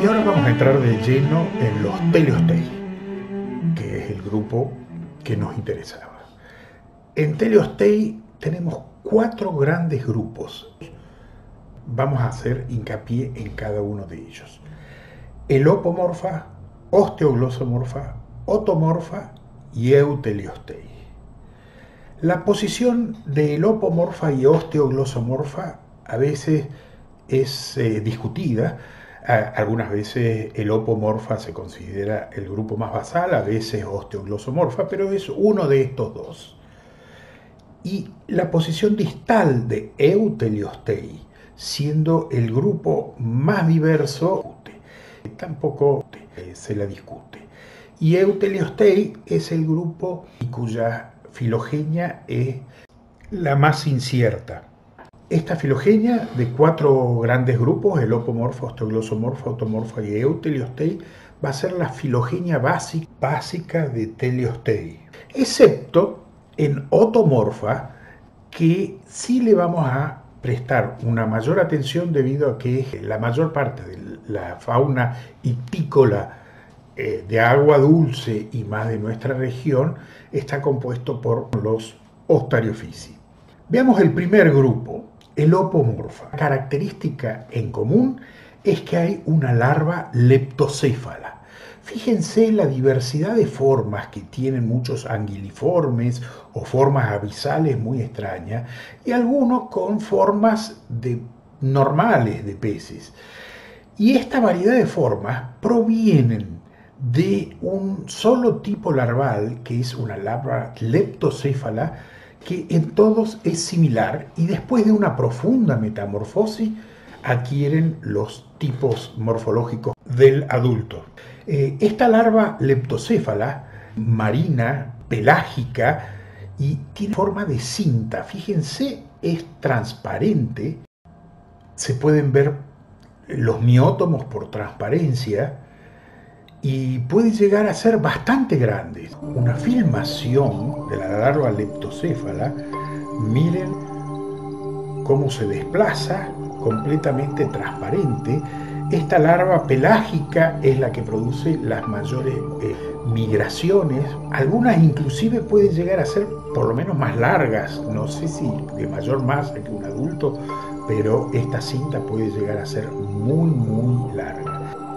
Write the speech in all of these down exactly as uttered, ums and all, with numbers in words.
Y ahora vamos a entrar de lleno en los Teleostei, que es el grupo que nos interesaba. En Teleostei tenemos cuatro grandes grupos. Vamos a hacer hincapié en cada uno de ellos. Elopomorfa, Osteoglosomorfa, Otomorfa y Euteleostei. La posición de Elopomorfa y Osteoglosomorfa a veces es eh, discutida. Algunas veces Elopomorfa se considera el grupo más basal, a veces Osteoglosomorfa, pero es uno de estos dos. Y la posición distal de Euteleostei, siendo el grupo más diverso, tampoco se la discute. Y Euteleostei es el grupo cuya filogenia es la más incierta. Esta filogenia de cuatro grandes grupos, Elopomorfa, Osteoglosomorfa, Otomorfa y Euteleostei, va a ser la filogenia básica, básica de Teleostei, excepto en Otomorfa, que sí le vamos a prestar una mayor atención debido a que la mayor parte de la fauna hipícola eh, de agua dulce y más de nuestra región está compuesto por los Ostariophysi. Veamos el primer grupo, Elopomorfa. La característica en común es que hay una larva leptocéfala. Fíjense la diversidad de formas que tienen muchos anguiliformes o formas abisales muy extrañas y algunos con formas de, normales de peces. Y esta variedad de formas provienen de un solo tipo larval, que es una larva leptocéfala, que en todos es similar y después de una profunda metamorfosis adquieren los tipos morfológicos del adulto. Eh, esta larva leptocéfala, marina, pelágica y tiene forma de cinta. Fíjense, es transparente. Se pueden ver los miótomos por transparencia y puede llegar a ser bastante grande. Una filmación de la larva leptocéfala, miren cómo se desplaza, completamente transparente. Esta larva pelágica es la que produce las mayores eh, migraciones. Algunas inclusive pueden llegar a ser por lo menos más largas, no sé si de mayor masa que un adulto, pero esta cinta puede llegar a ser muy, muy larga.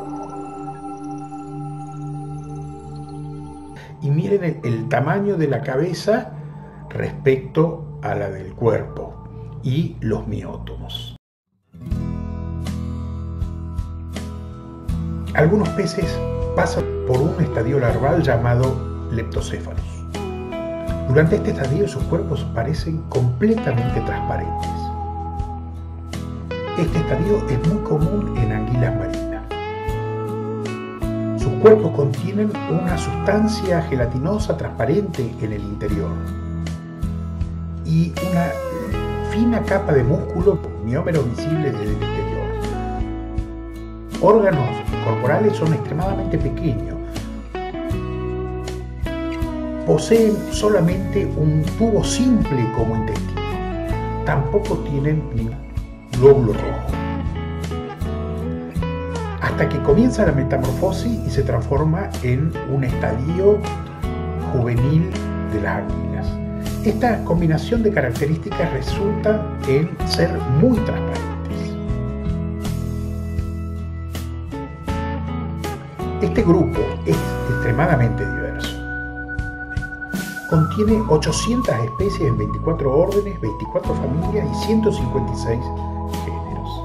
Y miren el, el tamaño de la cabeza respecto a la del cuerpo y los miótomos. Algunos peces pasan por un estadio larval llamado leptocéfalos. Durante este estadio sus cuerpos parecen completamente transparentes. Este estadio es muy común en anguilas marinas. Sus cuerpos contienen una sustancia gelatinosa transparente en el interior y una fina capa de músculo, miómeros visibles desde el exterior. Órganos corporales son extremadamente pequeños. Poseen solamente un tubo simple como intestino. Tampoco tienen ni glóbulo rojo. Hasta que comienza la metamorfosis y se transforma en un estadio juvenil de las anguilas. Esta combinación de características resulta en ser muy transparentes. Este grupo es extremadamente diverso. Contiene ochocientas especies en veinticuatro órdenes, veinticuatro familias y ciento cincuenta y seis géneros.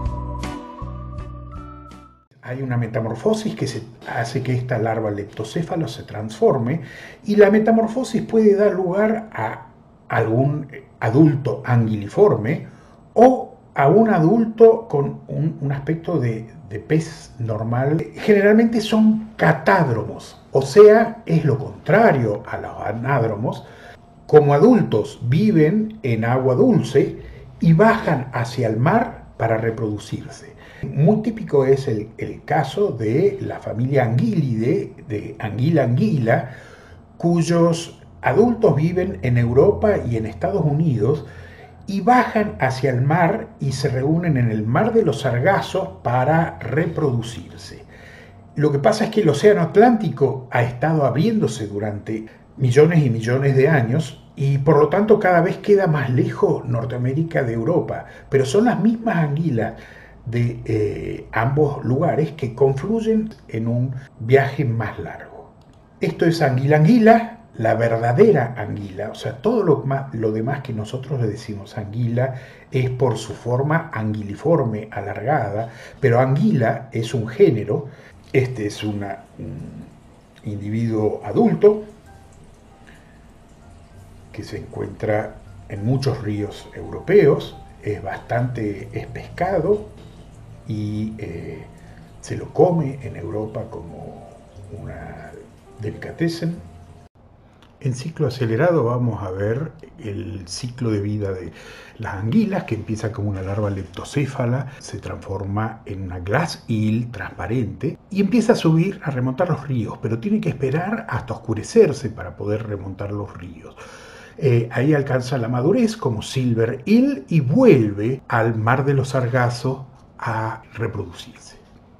Hay una metamorfosis que se hace que esta larva leptocéfalo se transforme y la metamorfosis puede dar lugar a algún adulto anguiliforme o a un adulto con un, un aspecto de, de pez normal. Generalmente son catádromos, o sea, es lo contrario a los anádromos. Como adultos viven en agua dulce y bajan hacia el mar para reproducirse. Muy típico es el, el caso de la familia Anguilidae, de Anguila anguila, cuyos adultos viven en Europa y en Estados Unidos y bajan hacia el mar y se reúnen en el mar de los Sargazos para reproducirse. Lo que pasa es que el océano Atlántico ha estado abriéndose durante millones y millones de años y por lo tanto cada vez queda más lejos Norteamérica de Europa, pero son las mismas anguilas de eh, ambos lugares que confluyen en un viaje más largo. Esto es anguila anguila, la verdadera anguila, o sea, todo lo, más, lo demás que nosotros le decimos anguila es por su forma anguiliforme, alargada, pero anguila es un género. Este es una, un individuo adulto que se encuentra en muchos ríos europeos, es bastante es pescado y eh, se lo come en Europa como una delicatessen. En ciclo acelerado vamos a ver el ciclo de vida de las anguilas, que empieza como una larva leptocéfala, se transforma en una glass eel transparente y empieza a subir, a remontar los ríos, pero tiene que esperar hasta oscurecerse para poder remontar los ríos. Eh, ahí alcanza la madurez como silver eel y vuelve al mar de los Sargazos a reproducirse.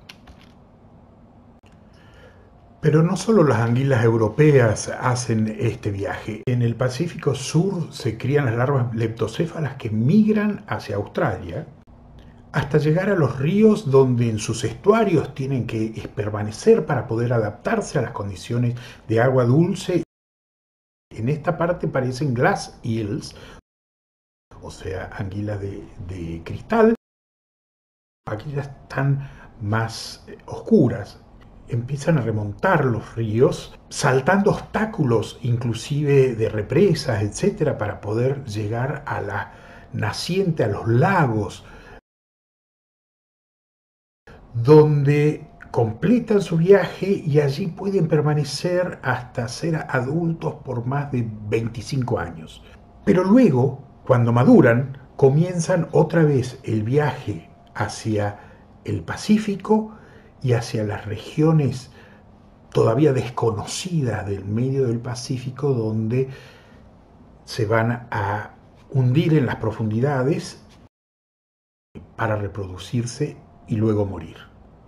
Pero no solo las anguilas europeas hacen este viaje. En el Pacífico Sur se crían las larvas leptocéfalas que migran hacia Australia hasta llegar a los ríos donde en sus estuarios tienen que permanecer para poder adaptarse a las condiciones de agua dulce. En esta parte parecen glass eels, o sea, anguilas de, de cristal. Aquí ya están más oscuras. Empiezan a remontar los ríos, saltando obstáculos, inclusive de represas, etcétera, para poder llegar a la naciente, a los lagos, donde completan su viaje y allí pueden permanecer hasta ser adultos por más de veinticinco años. Pero luego, cuando maduran, comienzan otra vez el viaje hacia el Pacífico y hacia las regiones todavía desconocidas del medio del Pacífico, donde se van a hundir en las profundidades para reproducirse y luego morir.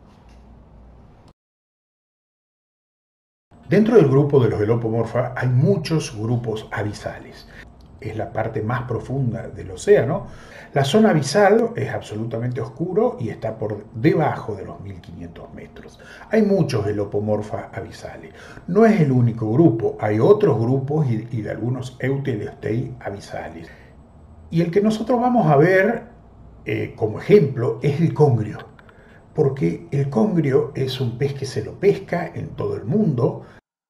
Dentro del grupo de los Elopomorpha hay muchos grupos abisales. Es la parte más profunda del océano. La zona abisal es absolutamente oscuro y está por debajo de los mil quinientos metros. Hay muchos Elopomorpha abisales. No es el único grupo, hay otros grupos y, y de algunos Euteleostei abisales. Y el que nosotros vamos a ver eh, como ejemplo es el congrio, porque el congrio es un pez que se lo pesca en todo el mundo.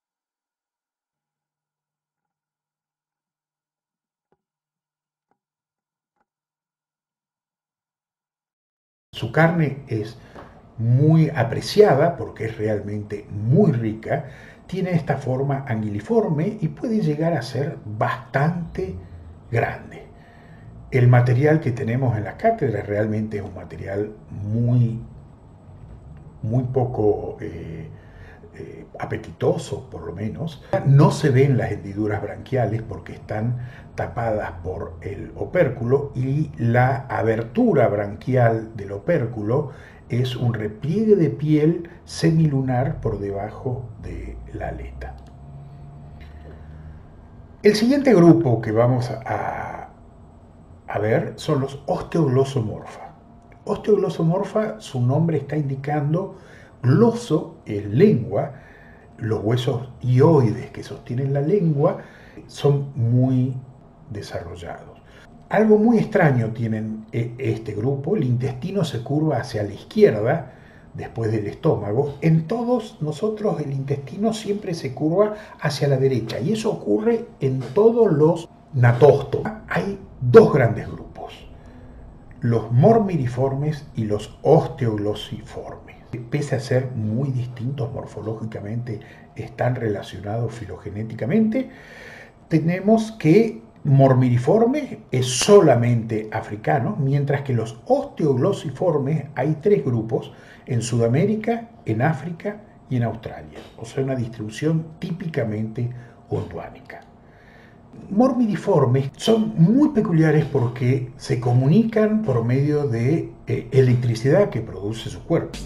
Su carne es muy apreciada porque es realmente muy rica, tiene esta forma anguiliforme y puede llegar a ser bastante grande. El material que tenemos en las cátedras realmente es un material muy, muy poco eh, eh, apetitoso, por lo menos. No se ven las hendiduras branquiales porque están tapadas por el opérculo y la abertura branquial del opérculo es un repliegue de piel semilunar por debajo de la aleta. El siguiente grupo que vamos a, a ver son los Osteoglosomorpha. Osteoglosomorpha, su nombre está indicando gloso, es lengua, los huesos hioides que sostienen la lengua son muy desarrollados. Algo muy extraño tienen este grupo, el intestino se curva hacia la izquierda después del estómago. En todos nosotros el intestino siempre se curva hacia la derecha y eso ocurre en todos los natóstodos. Hay dos grandes grupos, los mormiriformes y los osteoglosiformes. Pese a ser muy distintos morfológicamente, están relacionados filogenéticamente. Tenemos que mormiriforme es solamente africano, mientras que los osteoglosiformes hay tres grupos en Sudamérica, en África y en Australia, o sea, una distribución típicamente gondwanica. mormidiformes son muy peculiares porque se comunican por medio de eh, electricidad que produce su cuerpo.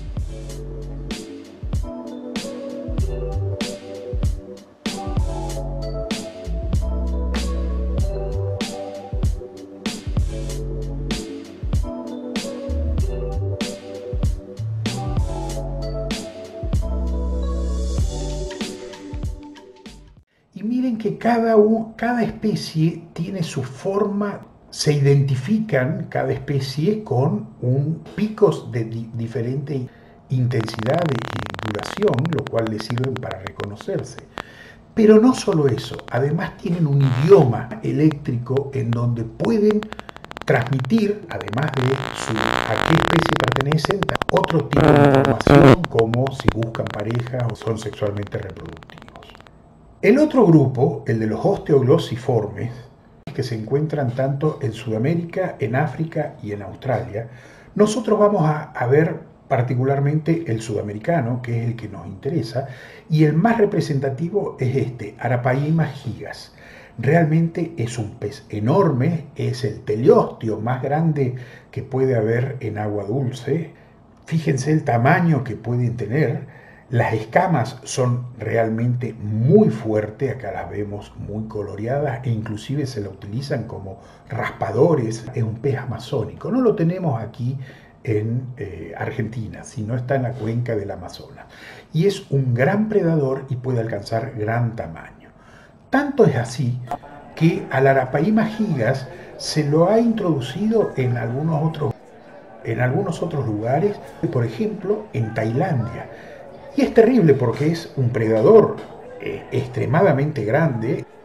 Y miren que cada, un, cada especie tiene su forma, se identifican cada especie con un picos de di, diferente intensidad y duración, lo cual les sirven para reconocerse. Pero no solo eso, además tienen un idioma eléctrico en donde pueden transmitir, además de su, a qué especie pertenecen, otro tipo de información como si buscan pareja o son sexualmente reproductivos. El otro grupo, el de los osteoglossiformes, que se encuentran tanto en Sudamérica, en África y en Australia, nosotros vamos a, a ver particularmente el sudamericano, que es el que nos interesa, y el más representativo es este, Arapaima gigas. Realmente es un pez enorme, es el teleosteo más grande que puede haber en agua dulce. Fíjense el tamaño que pueden tener. Las escamas son realmente muy fuertes, acá las vemos muy coloreadas e inclusive se la utilizan como raspadores. Es un pez amazónico, no lo tenemos aquí en eh, Argentina, sino está en la cuenca del Amazonas. Y es un gran predador y puede alcanzar gran tamaño. Tanto es así que al Arapaima gigas se lo ha introducido en algunos otros, en algunos otros lugares, por ejemplo en Tailandia. Y es terrible porque es un predador eh, extremadamente grande.